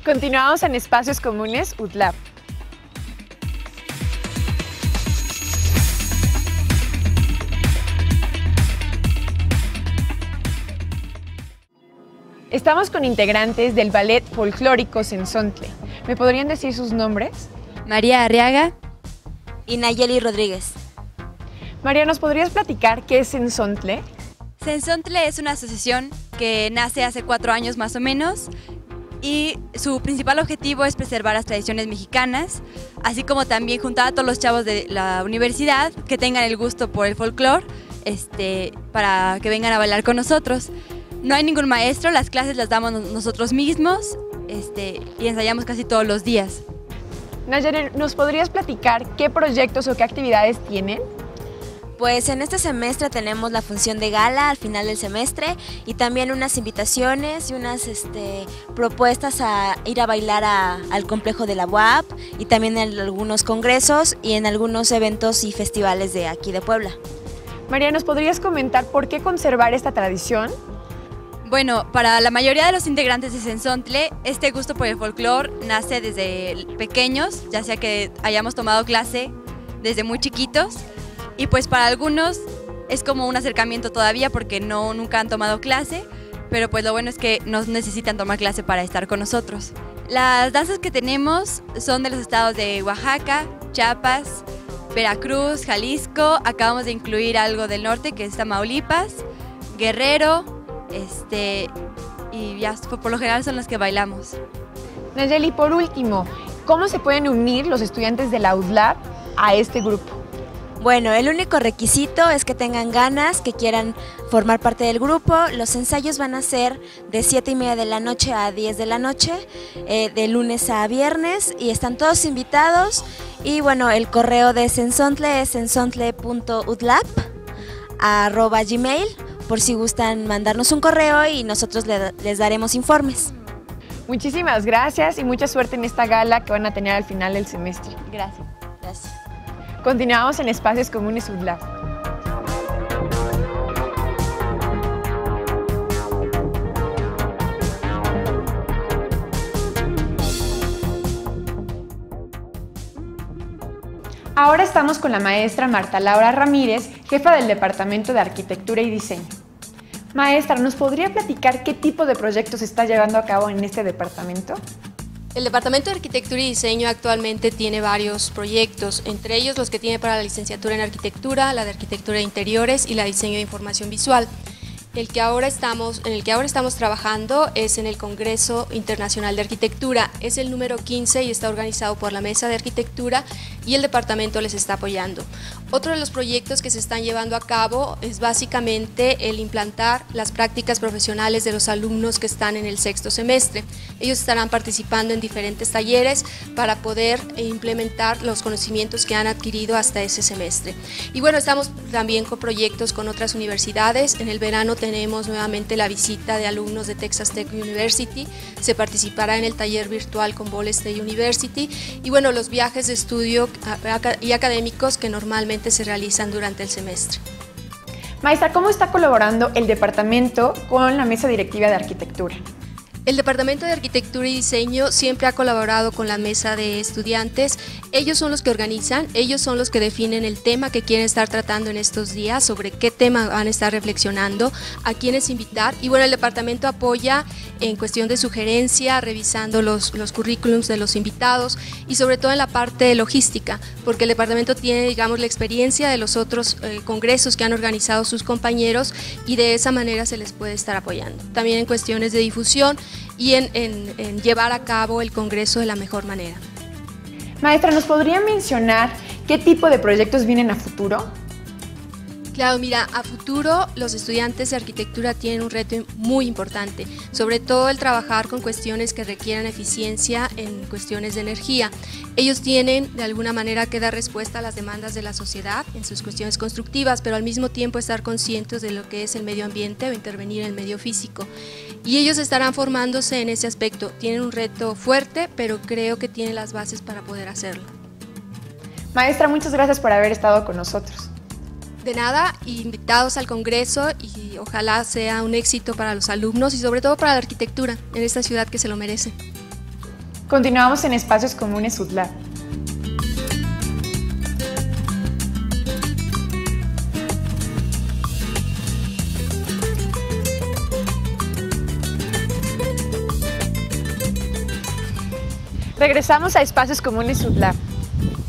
Continuamos en Espacios Comunes UTLAP. Estamos con integrantes del Ballet Folclórico Cenzontle. ¿Me podrían decir sus nombres? María Arriaga y Nayeli Rodríguez. María, ¿nos podrías platicar qué es Cenzontle? Cenzontle es una asociación que nace hace 4 años más o menos y su principal objetivo es preservar las tradiciones mexicanas, así como también juntar a todos los chavos de la universidad que tengan el gusto por el folclore para que vengan a bailar con nosotros. No hay ningún maestro, las clases las damos nosotros mismos y ensayamos casi todos los días. Nayeli, ¿nos podrías platicar qué proyectos o qué actividades tienen? Pues en este semestre tenemos la función de gala al final del semestre y también unas invitaciones y unas propuestas a ir a bailar al complejo de la UAP y también en algunos congresos y en algunos eventos y festivales de aquí de Puebla. María, ¿nos podrías comentar por qué conservar esta tradición? Bueno, para la mayoría de los integrantes de Cenzontle, este gusto por el folclore nace desde pequeños, ya sea que hayamos tomado clase desde muy chiquitos, y pues para algunos es como un acercamiento todavía porque nunca han tomado clase, pero pues lo bueno es que no necesitan tomar clase para estar con nosotros. Las danzas que tenemos son de los estados de Oaxaca, Chiapas, Veracruz, Jalisco, acabamos de incluir algo del norte que es Tamaulipas, Guerrero, y ya por lo general son las que bailamos. Nayeli, por último, ¿cómo se pueden unir los estudiantes de la UTLAP a este grupo? Bueno, el único requisito es que tengan ganas, que quieran formar parte del grupo. Los ensayos van a ser de 7:30 de la noche a 10 de la noche, de lunes a viernes, y están todos invitados. Y bueno, el correo de Cenzontle es cenzontle.utlap@gmail, por si gustan mandarnos un correo y nosotros les daremos informes. Muchísimas gracias y mucha suerte en esta gala que van a tener al final del semestre. Gracias. Gracias. Continuamos en Espacios Comunes UTLAP. Ahora estamos con la maestra Marta Laura Ramírez, jefa del Departamento de Arquitectura y Diseño. Maestra, ¿nos podría platicar qué tipo de proyectos se está llevando a cabo en este departamento? El Departamento de Arquitectura y Diseño actualmente tiene varios proyectos, entre ellos los que tiene para la licenciatura en Arquitectura, la de Arquitectura de Interiores y la de Diseño de Información Visual. En el que ahora estamos trabajando es en el Congreso Internacional de Arquitectura. Es el número 15 y está organizado por la Mesa de Arquitectura y el departamento les está apoyando. Otro de los proyectos que se están llevando a cabo es básicamente el implantar las prácticas profesionales de los alumnos que están en el sexto semestre. Ellos estarán participando en diferentes talleres para poder implementar los conocimientos que han adquirido hasta ese semestre. Y bueno, estamos también con proyectos con otras universidades. En el verano tenemos nuevamente la visita de alumnos de Texas Tech University, se participará en el taller virtual con Ball State University y bueno, los viajes de estudio y académicos que normalmente se realizan durante el semestre. Maestra, ¿cómo está colaborando el departamento con la mesa directiva de arquitectura? El Departamento de Arquitectura y Diseño siempre ha colaborado con la mesa de estudiantes. Ellos son los que organizan, ellos son los que definen el tema que quieren estar tratando en estos días, sobre qué tema van a estar reflexionando, a quiénes invitar. Y bueno, el departamento apoya en cuestión de sugerencia, revisando los currículums de los invitados y sobre todo en la parte de logística, porque el departamento tiene, digamos, la experiencia de los otros congresos que han organizado sus compañeros y de esa manera se les puede estar apoyando. También en cuestiones de difusión y en llevar a cabo el congreso de la mejor manera. Maestra, ¿nos podría mencionar qué tipo de proyectos vienen a futuro? Claro, mira, a futuro los estudiantes de arquitectura tienen un reto muy importante, sobre todo el trabajar con cuestiones que requieran eficiencia en cuestiones de energía. Ellos tienen de alguna manera que dar respuesta a las demandas de la sociedad en sus cuestiones constructivas, pero al mismo tiempo estar conscientes de lo que es el medio ambiente o intervenir en el medio físico. Y ellos estarán formándose en ese aspecto. Tienen un reto fuerte, pero creo que tienen las bases para poder hacerlo. Maestra, muchas gracias por haber estado con nosotros. De nada, invitados al Congreso y ojalá sea un éxito para los alumnos y sobre todo para la arquitectura en esta ciudad que se lo merece. Continuamos en Espacios Comunes UTLAB. Regresamos a Espacios Comunes UTLAB.